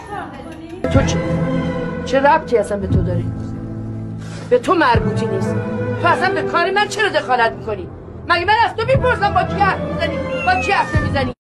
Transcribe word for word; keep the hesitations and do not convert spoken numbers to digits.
تو چه؟ چه ربطی اصلا به تو داری؟ به تو مربوطی نیست. تو اصلا به کار من چرا دخالت میکنی؟ مگه من از تو میپرسم با کی حرف میزنی؟ با کی حرف نمیزنی؟